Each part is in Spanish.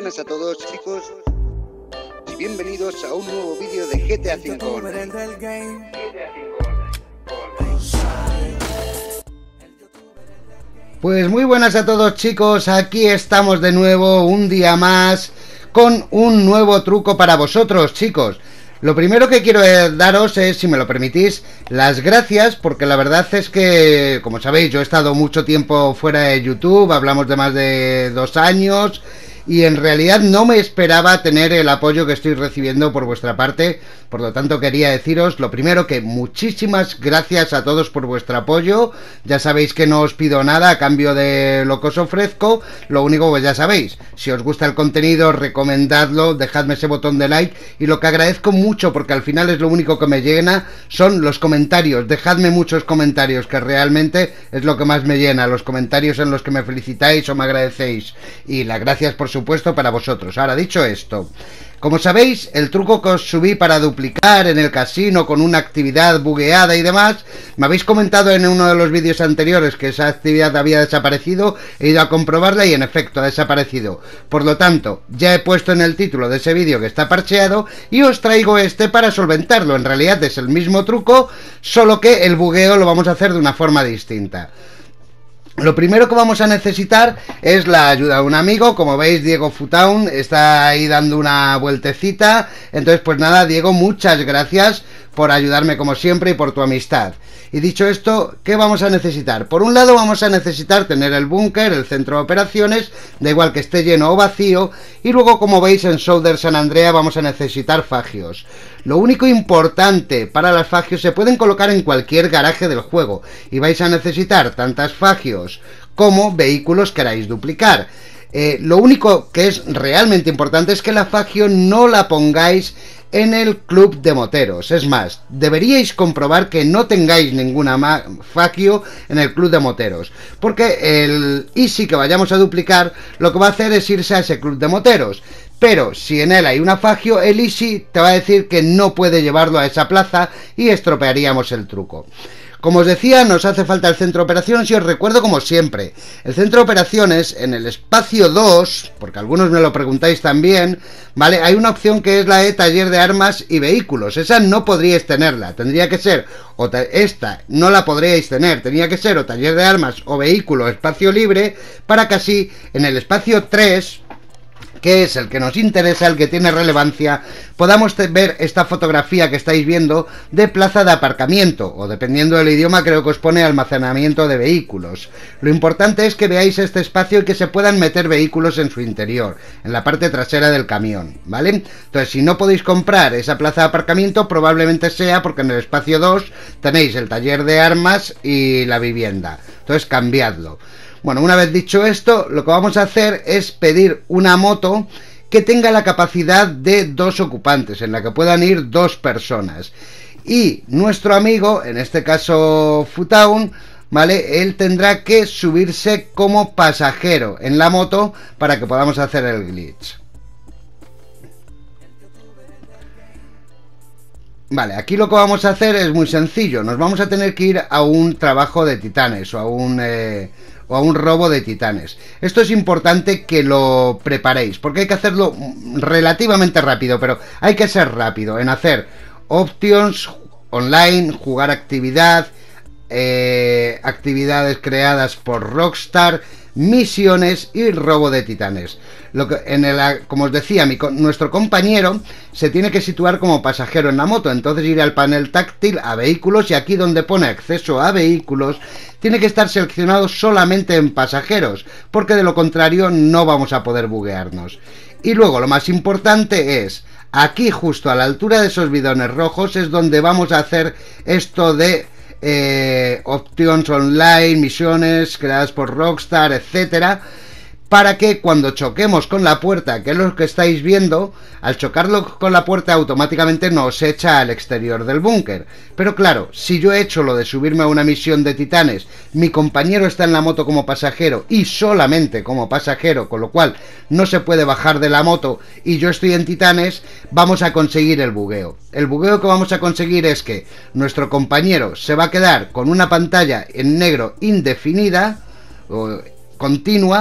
buenas a todos, chicos, y bienvenidos a un nuevo vídeo de GTA V Online. Pues muy buenas a todos, chicos, aquí estamos de nuevo un día más con un nuevo truco para vosotros, chicos. Lo primero que quiero daros es, si me lo permitís, las gracias, porque la verdad es que, como sabéis, yo he estado mucho tiempo fuera de YouTube, hablamos de más de 2 años, y en realidad no me esperaba tener el apoyo que estoy recibiendo por vuestra parte. Por lo tanto, quería deciros, lo primero, que muchísimas gracias a todos por vuestro apoyo. Ya sabéis que no os pido nada a cambio de lo que os ofrezco. Lo único, pues ya sabéis, si os gusta el contenido, recomendadlo, dejadme ese botón de like. Y lo que agradezco mucho, porque al final es lo único que me llena, son los comentarios. Dejadme muchos comentarios, que realmente es lo que más me llena. Los comentarios en los que me felicitáis o me agradecéis. Y las gracias, por supuesto, para vosotros. Ahora, dicho esto, como sabéis, el truco que os subí para duplicar en el casino con una actividad bugueada y demás, me habéis comentado en uno de los vídeos anteriores que esa actividad había desaparecido. He ido a comprobarla y en efecto ha desaparecido. Por lo tanto, ya he puesto en el título de ese vídeo que está parcheado y os traigo este para solventarlo. En realidad es el mismo truco, solo que el bugueo lo vamos a hacer de una forma distinta. Lo primero que vamos a necesitar es la ayuda de un amigo. Como veis, Diego Futaun está ahí dando una vueltecita. Entonces, pues nada, Diego, muchas gracias por ayudarme como siempre y por tu amistad. Y dicho esto, ¿qué vamos a necesitar? Por un lado vamos a necesitar tener el búnker, el centro de operaciones, da igual que esté lleno o vacío, y luego, como veis, en Southern San Andreas vamos a necesitar fagios. Lo único importante para las fagios, se pueden colocar en cualquier garaje del juego, y vais a necesitar tantas fagios como vehículos queráis duplicar. Lo único que es realmente importante es que la fagio no la pongáis en el club de moteros. Es más, deberíais comprobar que no tengáis ninguna fagio en el club de moteros, porque el Easy que vayamos a duplicar lo que va a hacer es irse a ese club de moteros. Pero si en él hay una fagio, el Easy te va a decir que no puede llevarlo a esa plaza y estropearíamos el truco. Como os decía, nos hace falta el centro de operaciones y os recuerdo, como siempre, el centro de operaciones en el espacio 2, porque algunos me lo preguntáis también, ¿vale? Hay una opción que es la de taller de armas y vehículos. Esa no podríais tenerla, tendría que ser, esta no la podríais tener, tenía que ser o taller de armas o vehículo espacio libre, para que así en el espacio 3, que es el que nos interesa, el que tiene relevancia, podamos ver esta fotografía que estáis viendo de plaza de aparcamiento, o dependiendo del idioma creo que os pone almacenamiento de vehículos. Lo importante es que veáis este espacio y que se puedan meter vehículos en su interior, en la parte trasera del camión, ¿vale? Entonces, si no podéis comprar esa plaza de aparcamiento, probablemente sea porque en el espacio 2 tenéis el taller de armas y la vivienda. Entonces, cambiadlo. Bueno, una vez dicho esto, lo que vamos a hacer es pedir una moto que tenga la capacidad de 2 ocupantes, en la que puedan ir 2 personas. Y nuestro amigo, en este caso Futaun, ¿vale? Él tendrá que subirse como pasajero en la moto para que podamos hacer el glitch. Vale, aquí lo que vamos a hacer es muy sencillo. Nos vamos a tener que ir a un trabajo de titanes o a un robo de titanes. Esto es importante que lo preparéis, porque hay que hacerlo relativamente rápido, pero hay que ser rápido en hacer options online, jugar actividad, actividades creadas por Rockstar, misiones y robo de titanes. Como os decía, nuestro compañero se tiene que situar como pasajero en la moto. Entonces ir al panel táctil, a vehículos, y aquí donde pone acceso a vehículos tiene que estar seleccionado solamente en pasajeros, porque de lo contrario no vamos a poder buguearnos. Y luego lo más importante es, aquí justo a la altura de esos bidones rojos es donde vamos a hacer esto de options online, misiones creadas por Rockstar, etcétera, para que cuando choquemos con la puerta, que es lo que estáis viendo, al chocarlo con la puerta automáticamente nos echa al exterior del búnker. Pero claro, si yo he hecho lo de subirme a una misión de titanes, mi compañero está en la moto como pasajero y solamente como pasajero, con lo cual no se puede bajar de la moto, y yo estoy en titanes, vamos a conseguir el bugueo. El bugueo que vamos a conseguir es que nuestro compañero se va a quedar con una pantalla en negro indefinida o continua,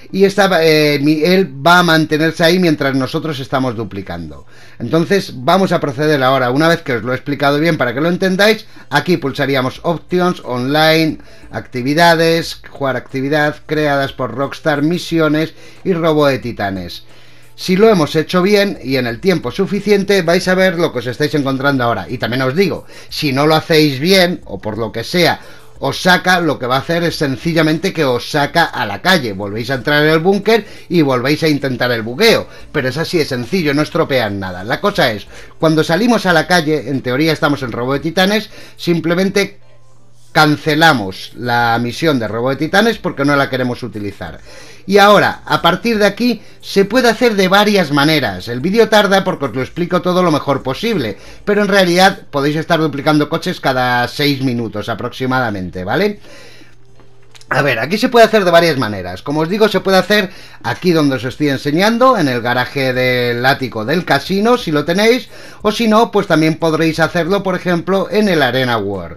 y él va a mantenerse ahí mientras nosotros estamos duplicando. Entonces vamos a proceder ahora, una vez que os lo he explicado bien para que lo entendáis. Aquí pulsaríamos Options, Online, Actividades, Jugar actividad creadas por Rockstar, Misiones y Robo de Titanes. Si lo hemos hecho bien y en el tiempo suficiente, vais a ver lo que os estáis encontrando ahora. Y también os digo, si no lo hacéis bien, o por lo que sea, os saca, lo que va a hacer es sencillamente que os saca a la calle. Volvéis a entrar en el búnker y volvéis a intentar el bugueo. Pero es así de sencillo, no estropean nada. La cosa es, cuando salimos a la calle, en teoría estamos en Robo de Titanes, simplemente cancelamos la misión de Robo de Titanes porque no la queremos utilizar. Y ahora, a partir de aquí, se puede hacer de varias maneras. El vídeo tarda porque os lo explico todo lo mejor posible, pero en realidad podéis estar duplicando coches cada 6 minutos aproximadamente, ¿vale? A ver, aquí se puede hacer de varias maneras. Como os digo, se puede hacer aquí donde os estoy enseñando, en el garaje del ático del casino, si lo tenéis, o si no, pues también podréis hacerlo, por ejemplo, en el Arena War.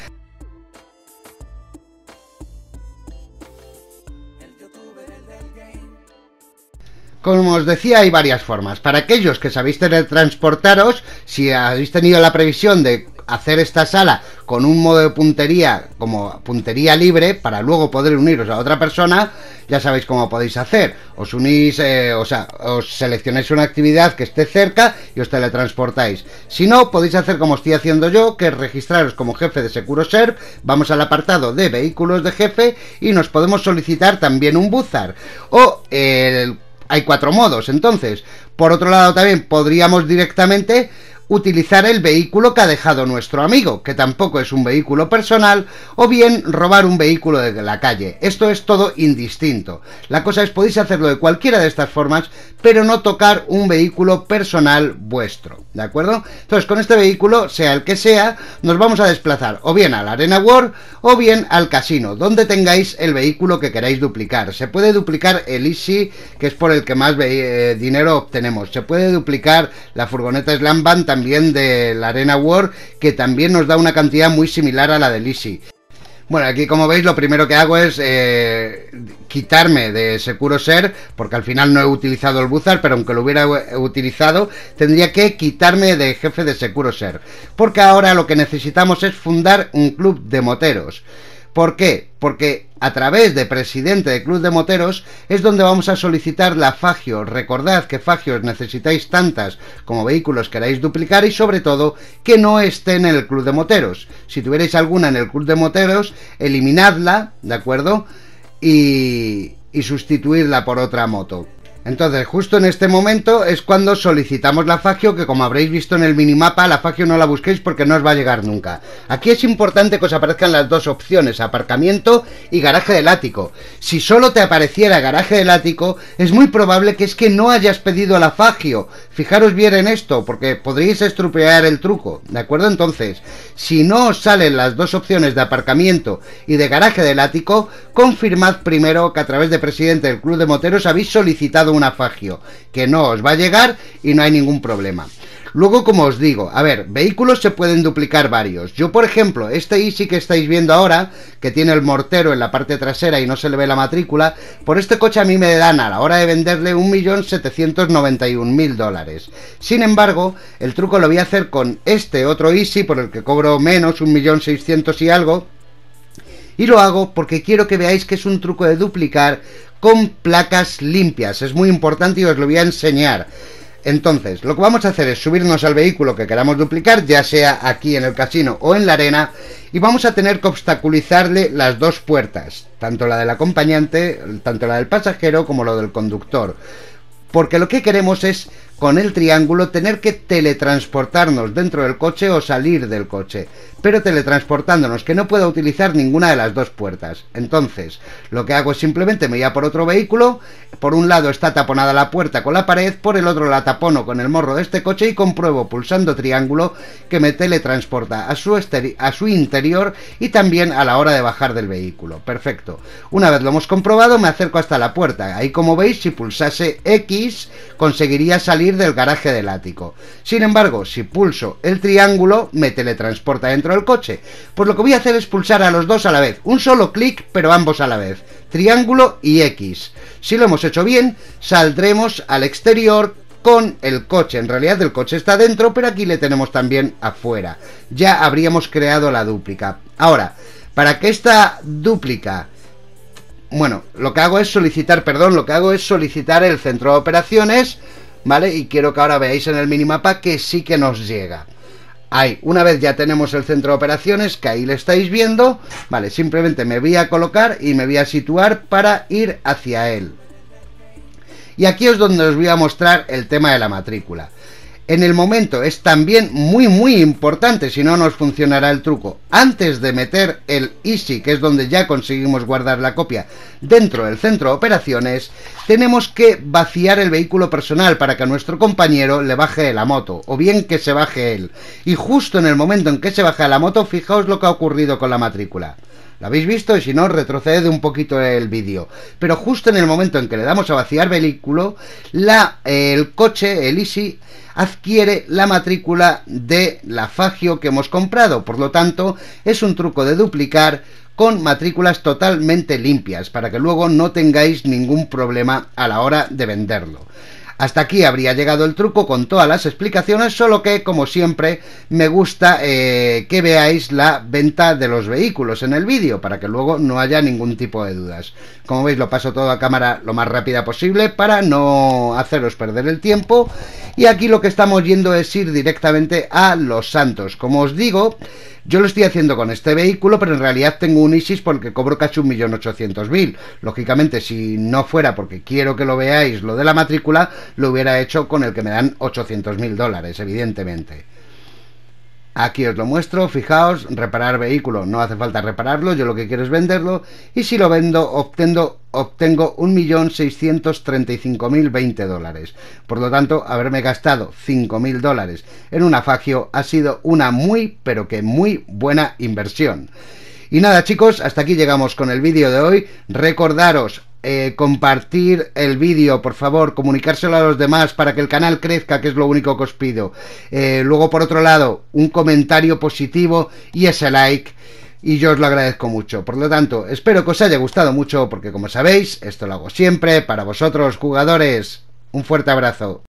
Como os decía, hay varias formas. Para aquellos que sabéis teletransportaros, si habéis tenido la previsión de hacer esta sala con un modo de puntería como puntería libre para luego poder uniros a otra persona, ya sabéis cómo podéis hacer. Os unís, os seleccionáis una actividad que esté cerca y os teletransportáis. Si no, podéis hacer como estoy haciendo yo, que es registraros como jefe de SecuroServ. Vamos al apartado de vehículos de jefe y nos podemos solicitar también un Buzzard. O hay 4 modos. Entonces, por otro lado, también podríamos directamente utilizar el vehículo que ha dejado nuestro amigo, que tampoco es un vehículo personal, o bien robar un vehículo de la calle. Esto es todo indistinto. La cosa es, podéis hacerlo de cualquiera de estas formas, pero no tocar un vehículo personal vuestro, ¿de acuerdo? Entonces, con este vehículo, sea el que sea, nos vamos a desplazar o bien a la Arena War o bien al casino, donde tengáis el vehículo que queráis duplicar. Se puede duplicar el Easy, que es por el que más dinero obtenemos. Se puede duplicar la furgoneta Slam Van también de la Arena War, que también nos da una cantidad muy similar a la del Easy. Bueno, aquí como veis lo primero que hago es quitarme de SecuroServ, porque al final no he utilizado el Buzzard, pero aunque lo hubiera utilizado, tendría que quitarme de jefe de SecuroServ, porque ahora lo que necesitamos es fundar un club de moteros. ¿Por qué? Porque a través de presidente de club de moteros es donde vamos a solicitar la Fagio. Recordad que Fagios necesitáis tantas como vehículos queráis duplicar y sobre todo que no estén en el club de moteros. Si tuvierais alguna en el club de moteros, eliminadla, ¿de acuerdo? Y sustituirla por otra moto. Entonces, justo en este momento es cuando solicitamos la Fagio, que como habréis visto en el minimapa, la Fagio no la busquéis porque no os va a llegar nunca. Aquí es importante que os aparezcan las dos opciones, aparcamiento y garaje del ático. Si solo te apareciera garaje del ático, es muy probable que es que no hayas pedido la Fagio. Fijaros bien en esto, porque podríais estropear el truco, ¿de acuerdo? Entonces, si no os salen las dos opciones de aparcamiento y de garaje del ático, confirmad primero que a través de presidente del club de moteros habéis solicitado una Fagio, que no os va a llegar y no hay ningún problema. Luego, como os digo, a ver, vehículos se pueden duplicar varios. Yo, por ejemplo, este Easy que estáis viendo ahora, que tiene el mortero en la parte trasera y no se le ve la matrícula, por este coche a mí me dan a la hora de venderle 1.791.000 dólares. Sin embargo, el truco lo voy a hacer con este otro Easy, por el que cobro menos, 1.600.000 y algo. Y lo hago porque quiero que veáis que es un truco de duplicar con placas limpias. Es muy importante y os lo voy a enseñar. Entonces, lo que vamos a hacer es subirnos al vehículo que queramos duplicar, ya sea aquí en el casino o en la arena, y vamos a tener que obstaculizarle las dos puertas, tanto la del acompañante, tanto la del pasajero como la del conductor. Porque lo que queremos es, con el triángulo, tener que teletransportarnos dentro del coche o salir del coche, pero teletransportándonos, que no pueda utilizar ninguna de las dos puertas. Entonces, lo que hago es simplemente me voy a por otro vehículo. Por un lado está taponada la puerta con la pared, por el otro la tapono con el morro de este coche y compruebo pulsando triángulo que me teletransporta a su interior y también a la hora de bajar del vehículo. Perfecto. Una vez lo hemos comprobado, me acerco hasta la puerta. Ahí, como veis, si pulsase X conseguiría salir salir del garaje del ático. Sin embargo, si pulso el triángulo, me teletransporta dentro del coche. Pues lo que voy a hacer es pulsar a los dos a la vez. Un solo clic, pero ambos a la vez. Triángulo y X. Si lo hemos hecho bien, saldremos al exterior con el coche. En realidad el coche está dentro, pero aquí le tenemos también afuera. Ya habríamos creado la dúplica. Ahora, para que esta dúplica... Bueno, lo que hago es solicitar el centro de operaciones, ¿vale? Y quiero que ahora veáis en el minimapa que sí que nos llega. Ahí, una vez ya tenemos el centro de operaciones, que ahí le estáis viendo, vale, simplemente me voy a colocar y me voy a situar para ir hacia él. Y aquí es donde os voy a mostrar el tema de la matrícula. En el momento es también muy importante, si no nos funcionará el truco. Antes de meter el Easy, que es donde ya conseguimos guardar la copia, dentro del centro de operaciones, tenemos que vaciar el vehículo personal para que a nuestro compañero le baje la moto, o bien que se baje él. Y justo en el momento en que se baja la moto, fijaos lo que ha ocurrido con la matrícula. ¿Lo habéis visto? Y si no, retrocede un poquito el vídeo. Pero justo en el momento en que le damos a vaciar vehículo, el coche, el Easy, adquiere la matrícula de la Fagio que hemos comprado. Por lo tanto, es un truco de duplicar con matrículas totalmente limpias, para que luego no tengáis ningún problema a la hora de venderlo. Hasta aquí habría llegado el truco con todas las explicaciones, solo que, como siempre, me gusta que veáis la venta de los vehículos en el vídeo, para que luego no haya ningún tipo de dudas. Como veis, lo paso todo a cámara lo más rápida posible para no haceros perder el tiempo. Y aquí lo que estamos yendo es ir directamente a Los Santos. Como os digo, yo lo estoy haciendo con este vehículo, pero en realidad tengo un Isis porque cobro casi 1.800.000. Lógicamente, si no fuera porque quiero que lo veáis lo de la matrícula, lo hubiera hecho con el que me dan 800.000 dólares, evidentemente. Aquí os lo muestro, fijaos, reparar vehículo, no hace falta repararlo, yo lo que quiero es venderlo, y si lo vendo obtengo 1.635.020 dólares. Por lo tanto, haberme gastado 5.000 dólares en una Fagio ha sido una muy, pero que muy buena inversión. Y nada, chicos, hasta aquí llegamos con el vídeo de hoy. Recordaros compartir el vídeo, por favor, comunicárselo a los demás para que el canal crezca, que es lo único que os pido. Luego, por otro lado, un comentario positivo y ese like, y yo os lo agradezco mucho. Por lo tanto, espero que os haya gustado mucho, porque como sabéis, esto lo hago siempre para vosotros, jugadores. Un fuerte abrazo.